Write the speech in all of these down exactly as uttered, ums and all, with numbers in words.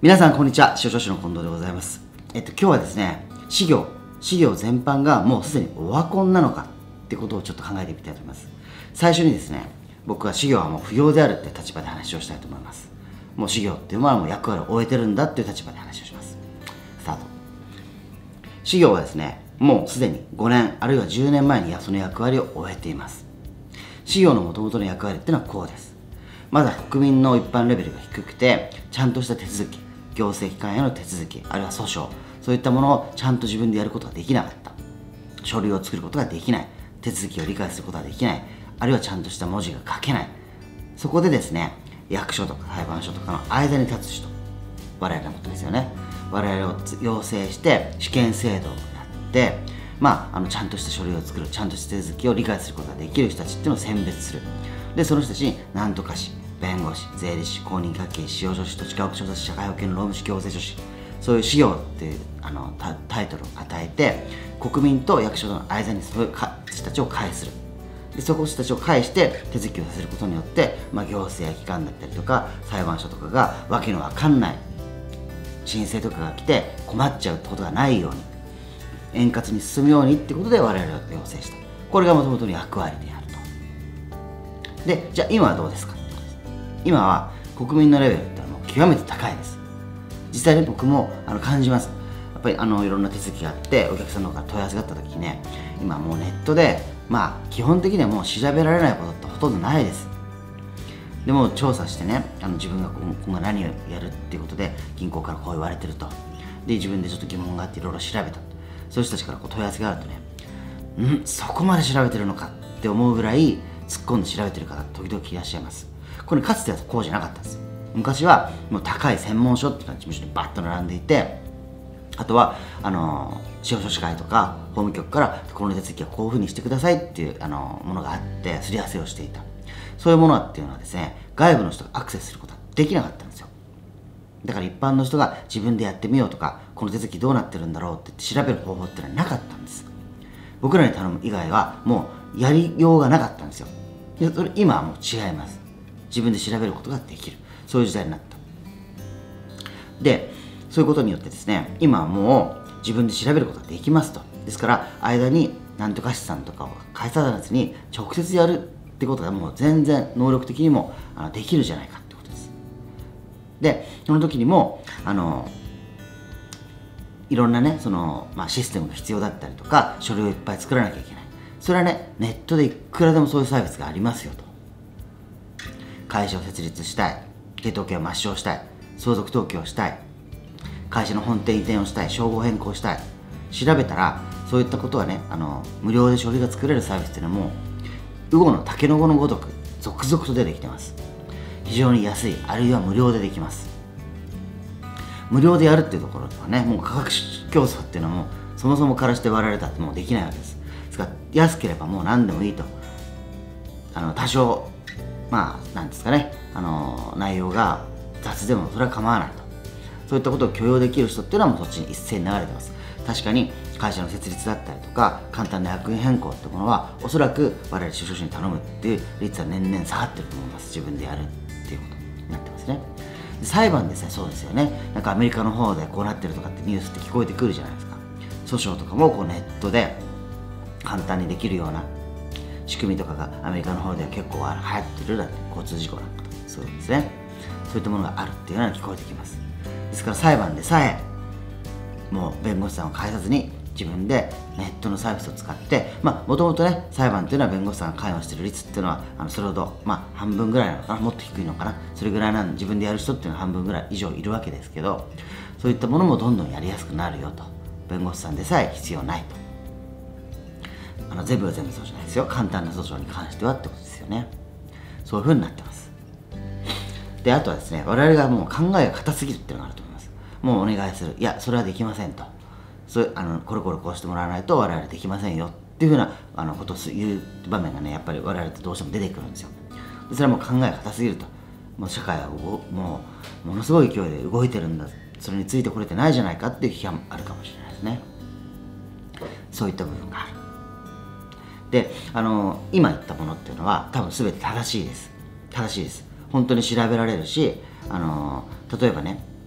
皆さんこんにちは、司法書士の近藤でございます。えっと今日はですね、事業事業全般がもうすでにオワコンなのかってことをちょっと考えてみたいと思います。最初にですね、僕は事業はもう不要であるって立場で話をしたいと思います。もう事業っていうのはもう役割を終えてるんだっていう立場で話をします。スタート。事業はですね、もうすでにごねんあるいはじゅうねんまえにその役割を終えています。事業のもともとの役割っていうのはこうです。まだ国民の一般レベルが低くて、ちゃんとした手続き、行政機関への手続き、あるいは訴訟、そういったものをちゃんと自分でやることができなかった。書類を作ることができない。手続きを理解することができない。あるいはちゃんとした文字が書けない。そこでですね、役所とか裁判所とかの間に立つ人、我々のことですよね。我々を要請して試験制度をやって、まあ、あのちゃんとした書類を作る、ちゃんとした手続きを理解することができる人たちっていうのを選別する。で、その人たちに何とかし、弁護士、税理士、公認会計士、司法書士、土地家屋調査士、社会保険労務士、行政書士、そういう事業っていうあの タ, タイトルを与えて、国民と役所との間にそういう人たちを介する。で、そこの人たちを介して手続きをさせることによって、まあ、行政機関だったりとか裁判所とかがわけのわかんない申請とかが来て困っちゃうってことがないように、円滑に進むようにってことで我々を要請した。これがもともとの役割であると。で、じゃあ今はどうですか。今は国民のレベルってのはもう極めて高いです。実際に僕もあの感じます。やっぱりあのいろんな手続きがあってお客さんの方から問い合わせがあった時にね、今もうネットでまあ基本的にはもう調べられないことってほとんどないです。でも調査してね、あの自分が今後何をやるっていうことで銀行からこう言われてると。で、自分でちょっと疑問があっていろいろ調べた。そういう人たちからこう問い合わせがあるとね、うんそこまで調べてるのかって思うぐらい突っ込んで調べてる方時々いらっしゃいます。これかつてはこうじゃなかったんです。昔はもう高い専門書っていうのが事務所にバッと並んでいて、あとはあの司法書士会とか法務局からこの手続きはこういうふうにしてくださいっていうあのものがあってすり合わせをしていた。そういうものっていうのはですね、外部の人がアクセスすることはできなかったんですよ。だから一般の人が自分でやってみようとか、この手続きどうなってるんだろうって言って調べる方法っていうのはなかったんです。僕らに頼む以外はもうやりようがなかったんですよ。でそれ今はもう違います。自分で調べることができる、そういう時代になった。で、そういうことによってですね、今はもう自分で調べることができますと。ですから間になんとかしさんとかを介さずに直接やるってことがもう全然能力的にもあのできるじゃないかってことです。で、その時にもあのいろんなねその、まあ、システムが必要だったりとか書類をいっぱい作らなきゃいけない。それはねネットでいくらでもそういうサービスがありますよと。会社を設立したい、抵当権を抹消したい、相続登記をしたい、会社の本店移転をしたい、称号変更したい、調べたらそういったことはねあの無料で書類が作れるサービスっていうのはもう魚のタケノコのごとく続々と出てきてます。非常に安い、あるいは無料でできます。無料でやるっていうところはね、もう価格競争っていうのはもうそもそもからして我々だってもうできないわけです。ですから安ければもう何でもいいと。あの多少まあなんですかね、あの内容が雑でもそれは構わないと。そういったことを許容できる人っていうのはもうそっちに一斉に流れてます。確かに会社の設立だったりとか簡単な役員変更ってものはおそらく我々司法書士に頼むっていう率は年々下がってると思います。自分でやるっていうことになってますね。裁判でさえそうですよね。なんかアメリカの方でこうなってるとかってニュースって聞こえてくるじゃないですか。訴訟とかもこうネットで簡単にできるような仕組みとかがアメリカの方では結構流行ってるだって交通事故なんかとそうですね。そういったものがあるっていうのは聞こえてきます。ですから裁判でさえもう弁護士さんを介さずに自分でネットのサービスを使って、まあもともとね裁判っていうのは弁護士さんが関与している率っていうのはあのそれほどまあ半分ぐらいなのかな、もっと低いのかな、それぐらいなんで自分でやる人っていうのは半分ぐらい以上いるわけですけど、そういったものもどんどんやりやすくなるよと。弁護士さんでさえ必要ないと。あの全部は全部そうじゃないですよ。簡単な訴訟に関してはってことですよね。そういう風になってます。で、あとはですね、我々がもう考えが硬すぎるっていうのがあると思います。もうお願いする、いやそれはできませんと、そうあのこれこれこうしてもらわないと我々できませんよっていう風なあのことを言う場面がねやっぱり我々ってどうしても出てくるんですよ。でそれはもう考えが硬すぎると、もう社会はもうものすごい勢いで動いてるんだ、それについてこれてないじゃないかっていう批判もあるかもしれないですね。そういった部分がある。で、あの今言ったものっていうのは多分全て正しいです。正しいです。本当に調べられるし、あの例えばね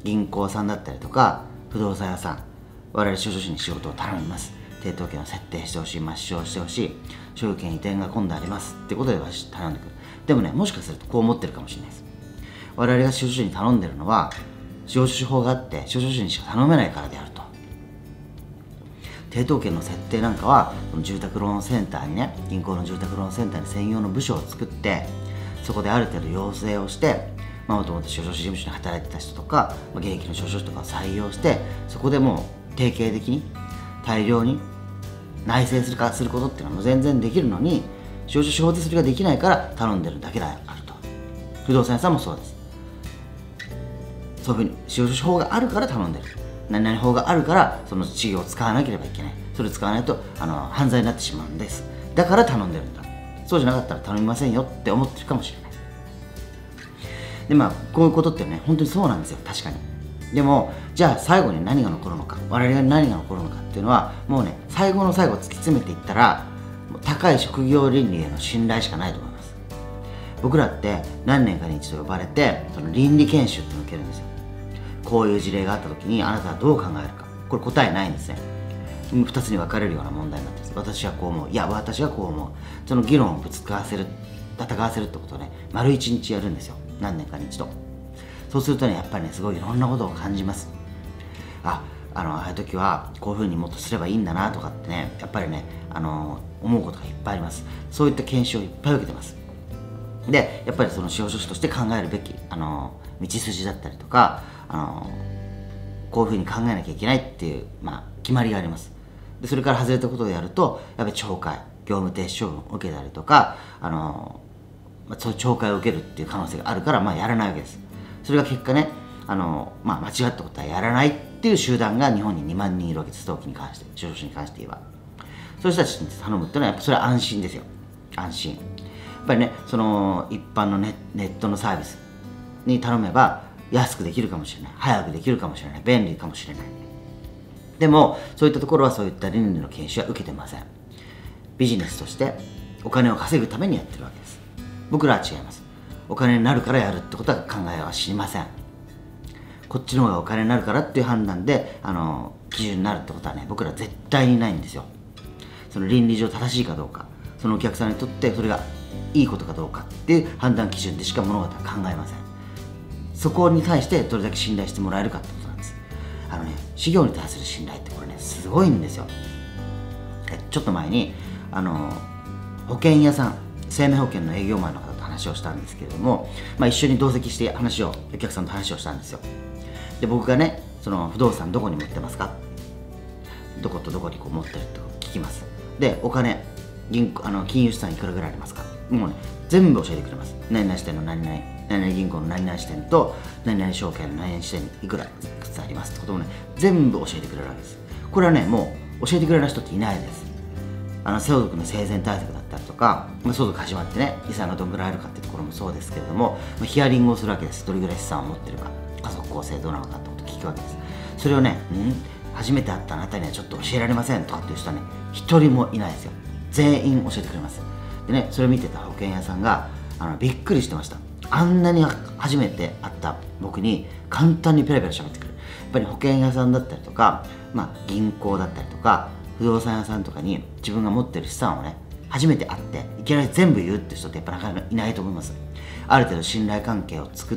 銀行さんだったりとか不動産屋さん、我々司法書士に仕事を頼みます。抵当権を設定してほしい、抹消してほしい、所有権移転が今度ありますってことで頼んでくる。でもね、もしかするとこう思ってるかもしれないです。我々が司法書士に頼んでるのは司法書士法があって司法書士にしか頼めないからであると。抵当権の設定なんかは住宅ローンセンターにね、銀行の住宅ローンセンターに専用の部署を作って、そこである程度要請をして、もともと司法書士事務所に働いてた人とか、まあ、現役の司法書士とかを採用して、そこでもう定型的に大量に内製するかすることっていうのは全然できるのに、司法書士法でそれができないから頼んでるだけであると。不動産屋さんもそうです。そういうふうに司法書士法があるから頼んでる、何々法があるからその事業を使わなければいけない、それを使わないとあの犯罪になってしまうんです、だから頼んでるんだ、そうじゃなかったら頼みませんよって思ってるかもしれない。でまあこういうことってね、本当にそうなんですよ、確かに。でもじゃあ最後に何が残るのか、我々に何が残るのかっていうのは、もうね、最後の最後突き詰めていったら高い職業倫理への信頼しかないと思います。僕らって何年かに一度呼ばれて、その倫理研修っていうのを受けるんですよ。こういう事例があった時にあなたはどう考えるか、これ答えないんですね。ふたつに分かれるような問題になってます。私はこう思う、いや私はこう思う、その議論をぶつかわせる、戦わせるってことをね、丸一日やるんですよ、何年かに一度。そうするとね、やっぱりね、すごいいろんなことを感じます。あ、あのああいう時はこういうふうにもっとすればいいんだなとかってね、やっぱりね、あの思うことがいっぱいあります。そういった研修をいっぱい受けてます。でやっぱりその司法書士として考えるべきあの道筋だったりとか、あのこういうふうに考えなきゃいけないっていう、まあ、決まりがあります。でそれから外れたことをやると、やっぱり懲戒、業務停止処分を受けたりとか、あの、まあ、そういう懲戒を受けるっていう可能性があるから、まあ、やらないわけです。それが結果ね、あの、まあ、間違ったことはやらないっていう集団が日本ににまんにんいるわけです。登記に関して、司法書士に関して言えば。そういう人たちに頼むっていうのは、やっぱそれは安心ですよ。安心。やっぱりね、その一般の ネ, ネットのサービスに頼めば安くできるかもしれない、早くできるかもしれない、便利かもしれない。でもそういったところはそういった倫理の研修は受けてません。ビジネスとしてお金を稼ぐためにやってるわけです。僕らは違います。お金になるからやるってことは考えは知りません。こっちの方がお金になるからっていう判断であの基準になるってことはね、僕ら絶対にないんですよ。その倫理上正しいかどうか、そのお客さんにとってそれがいいことかどうかっていう判断基準でしか物事は考えません。そこに対してどれだけ信頼してもらえるかってことなんです。あのね、事業に対する信頼ってこれね、すごいんですよ。ちょっと前にあの保険屋さん、生命保険の営業マンの方と話をしたんですけれども、まあ、一緒に同席して話をお客さんと話をしたんですよ。で僕がね、その不動産どこに持ってますか、どことどこにこう持ってるって聞きます。でお金、銀行、あの金融資産いくらぐらいありますか、もうね全部教えてくれます。何々支店の何々、何々銀行の何々支店と何々証券の何々支店にいくらいくつありますってこともね、全部教えてくれるわけです。これはね、もう教えてくれる人っていないです。あの相続の生前対策だったりとか、まあ、相続始まってね、遺産がどんぐらいあるかってところもそうですけれども、まあ、ヒアリングをするわけです。どれぐらい資産を持ってるか、家族構成どうなのかってことを聞くわけです。それをね、ん初めて会ったあなたにはちょっと教えられませんとかっていう人はね、一人もいないですよ。全員教えてくれます。でね、それを見てた保険屋さんがあのびっくりしてました。あんなに初めて会った僕に簡単にペラペラ喋ってくる。やっぱり保険屋さんだったりとか、まあ、銀行だったりとか不動産屋さんとかに自分が持ってる資産をね、初めて会っていきなり全部言うって人ってやっぱなかなかいないと思います。ある程度信頼関係を作って、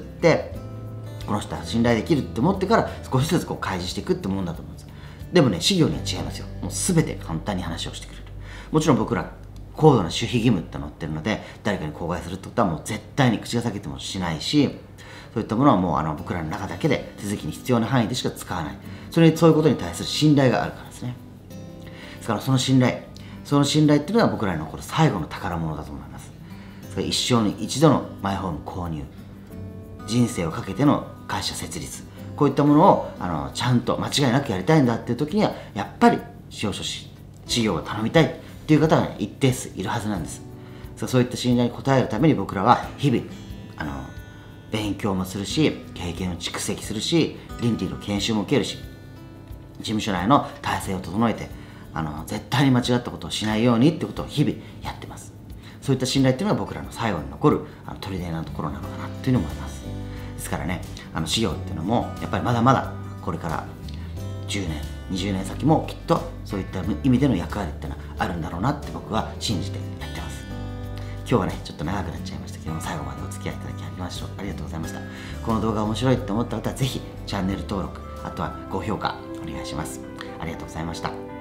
この人は信頼できるって思ってから少しずつこう開示していくってもんだと思うんです。でもね、事業には違いますよ。もう全て簡単に話をしてくれる。もちろん僕ら高度な守秘義務って載ってるので、誰かに口外するってことはもう絶対に口が裂けてもしないし、そういったものはもうあの僕らの中だけで手続きに必要な範囲でしか使わない。それそういうことに対する信頼があるからですね。ですからその信頼、その信頼っていうのは僕らに残る最後の宝物だと思います。ですから一生に一度のマイホーム購入、人生をかけての会社設立、こういったものをあのちゃんと間違いなくやりたいんだっていう時には、やっぱり司法書士、事業を頼みたいっていう方が、ね、一定数いるはずなんです。そういった信頼に応えるために僕らは日々あの勉強もするし、経験を蓄積するし、倫理の研修も受けるし、事務所内の体制を整えて、あの絶対に間違ったことをしないようにってことを日々やってます。そういった信頼っていうのが僕らの最後に残るあの砦なところなのかなというふうに思います。ですからね、 あの事業っていうのもやっぱりまだまだこれからじゅうねんにじゅうねん先もきっとそういった意味での役割っていうのはあるんだろうなって僕は信じてやってます。今日はねちょっと長くなっちゃいましたけども、最後までお付き合いいただきありましょうありがとうございました。この動画面白いって思った方はぜひチャンネル登録、あとは高評価お願いします。ありがとうございました。